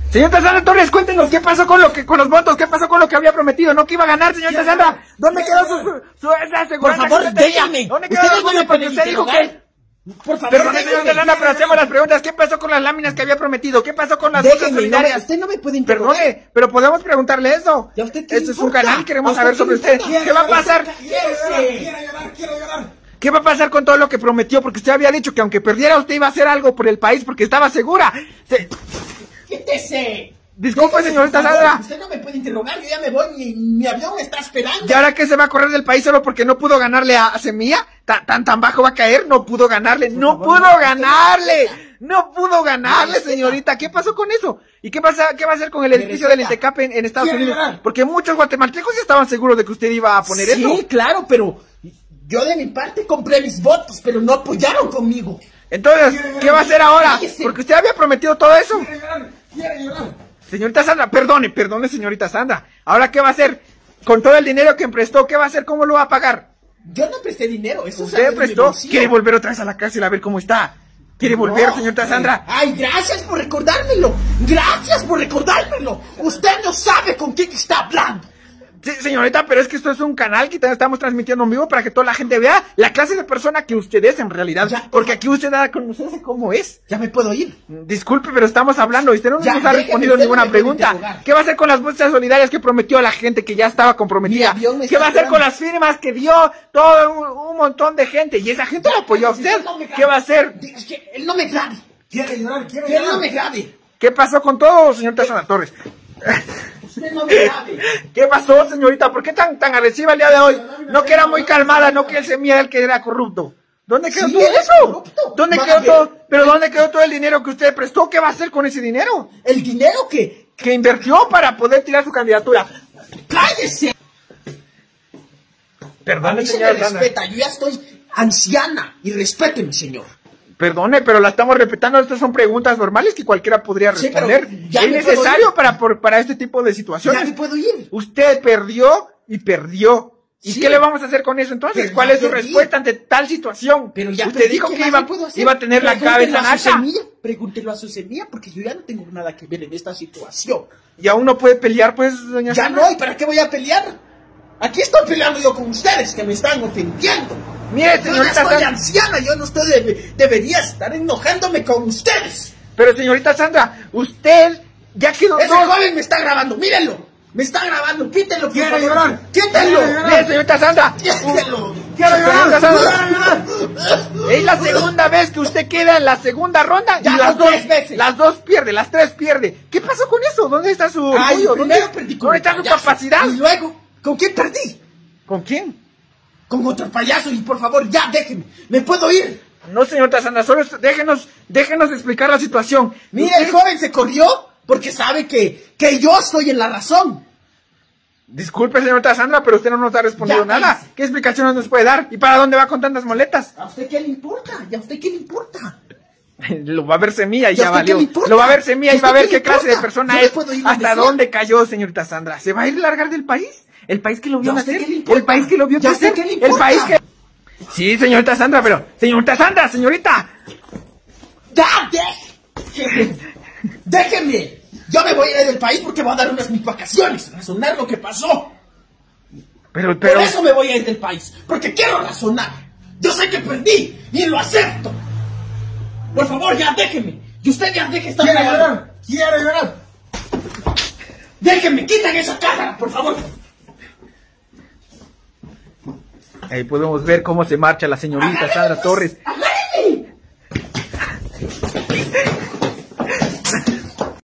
Señorita Sandra Torres, cuéntenos qué pasó con los votos, qué pasó con lo que había prometido, no que iba a ganar, señorita Sandra. ¿Dónde quedó esa seguridad? Por favor, déjame. ¿Dónde quedó el voto? Porque usted dijo que... Por favor, perdón, señorita Sandra, pero hacemos las preguntas. ¿Qué pasó con las láminas que había prometido? ¿Qué pasó con las bolsas solidarias? Usted no me puede interrogar. Perdone, pero podemos preguntarle eso. ¿Y a usted qué Este es un importa? canal, queremos saber sobre usted. ¿Qué va a pasar? Quiero llorar. ¿Qué va a pasar con todo lo que prometió? Porque usted había dicho que aunque perdiera usted iba a hacer algo por el país porque estaba segura. ¡Quítese! Disculpe, señorita Sandra. Usted no me puede interrogar, yo ya me voy, mi avión me está esperando. ¿Y ahora qué se va a correr del país solo porque no pudo ganarle a Semilla? ¿Tan bajo va a caer? No pudo ganarle, no pudo ganarle, señorita. ¿Qué pasó con eso? ¿Y qué va a hacer con el edificio del INTECAP en Estados Unidos? Porque muchos guatemaltecos ya estaban seguros de que usted iba a poner eso. Sí, claro, pero yo de mi parte compré mis votos, pero no apoyaron conmigo. Entonces, ¿qué va a hacer ahora? Porque usted había prometido todo eso. Quiero llorar. Señorita Sandra, perdone, señorita Sandra. ¿Ahora qué va a hacer? Con todo el dinero que prestó, ¿qué va a hacer? ¿Cómo lo va a pagar? Yo no presté dinero, eso ¿Usted prestó? ¿Quiere volver otra vez a la cárcel a ver cómo está? ¿Quiere volver, señorita Sandra? Ay, gracias por recordármelo. Gracias por recordármelo. Usted no sabe con quién está hablando. Sí, señorita, pero es que esto es un canal que estamos transmitiendo en vivo para que toda la gente vea la clase de persona que usted es en realidad. Ya, porque aquí usted da a conocerse cómo es. Ya me puedo ir. Disculpe, pero estamos hablando y usted no nos ha respondido usted ninguna no me puede pregunta. interrogar. ¿Qué va a hacer con las bolsas solidarias que prometió a la gente que ya estaba comprometida? Mi avión me ¿Qué está va a hacer con esperando. las firmas que dio todo un montón de gente? Y esa gente lo apoyó a usted. ¿Qué va a hacer? Es que él no me grabe. Quiero llorar. Que él no me grabe. ¿Qué pasó con todo, señorita Sandra Torres? Usted no me grabe. ¿Qué pasó, señorita? ¿Por qué tan agresiva el día de hoy? No que era muy calmada, no que él se mira el que era corrupto. ¿Dónde quedó Sí, todo él es eso? corrupto. ¿Dónde Van quedó a ver. todo? ¿Pero dónde quedó todo el dinero que usted prestó? ¿Qué va a hacer con ese dinero? El dinero que... Que invirtió para poder tirar su candidatura. ¡Cállese! A Perdone, mí se me señora Sandra. respeta, yo ya estoy anciana y respéteme, señor. Perdone, pero la estamos respetando. Estas son preguntas normales que cualquiera podría Sí, pero responder. ya Es me puedo necesario ir. para este tipo de Ya situaciones. me puedo ir. Usted perdió y perdió. ¿Y Sí. qué le vamos a hacer con eso entonces? Pero ¿Cuál ya es su perdí. respuesta ante tal situación? Pero ya usted perdí, dijo ¿qué que más iba le puedo hacer? a tener la Pregúntelo cabeza a en su alta. semilla, pregúntelo a su semilla, porque yo ya no tengo nada que ver en esta situación. Y aún no puede pelear, pues, doña Ya Sandra. no, ¿y para qué voy a pelear? Aquí estoy peleando yo con ustedes, que me están ofendiendo. Mire, Yo ya señorita estoy Sandra. anciana, yo no estoy debería estar enojándome con ustedes. Pero, señorita Sandra, usted ya quedó Ese dos. joven me está grabando, mírenlo. Me está grabando, quítenlo, por Quiero favor. llorar. Quítenlo. Quiero llorar. Mire, señorita Sandra. Quítenlo. Quiero Señorita llorar. Sandra. Es la segunda vez que usted queda en la segunda ronda. Ya y las son dos 3 veces. Las dos pierde, las tres pierde. ¿Qué pasó con eso? ¿Dónde está su Ay, orgullo? primero perdí con ¿Dónde el está su payaso. capacidad? Y luego, ¿con quién perdí? ¿Con quién? Con otro payaso, y por favor, ya déjenme. ¿Me puedo ir? No, señorita Sandra, solo déjenos explicar la situación. Mira, el joven se corrió porque sabe que yo estoy en la razón. Disculpe, señorita Sandra, pero usted no nos ha respondido Ya, nada. cállese. ¿Qué explicaciones nos puede dar? ¿Y para dónde va con tantas moletas? ¿A usted qué le importa? ¿Y a usted qué le importa? Lo va a ver Semilla y ¿Y a ya usted qué valió. le importa? Lo va a ver Semilla ¿Y a y va a usted ver qué qué le clase de importa? persona Yo le es. puedo ir donde ¿Hasta sea. dónde cayó, señorita Sandra? ¿Se va a ir a largar del país? ¿El país que lo vio ¿Y a usted nacer? qué le importa? ¿El país que lo vio ¿Y a usted crecer? qué le ¿El importa? país que...? Sí, señorita Sandra, pero... ¡Señorita Sandra, señorita! ¡Ya, déjeme! ¡Déjeme! Yo me voy a ir del país porque voy a dar unas mis vacaciones, razonar lo que pasó. Pero... Por eso me voy a ir del país, porque quiero razonar. Yo sé que perdí y lo acepto. Por favor, ya déjeme. Y usted ya deje estar Quiero grabando. llorar. Quiero llorar. Déjenme, quiten esa cámara, por favor. Ahí podemos ver cómo se marcha la señorita Sandra Torres.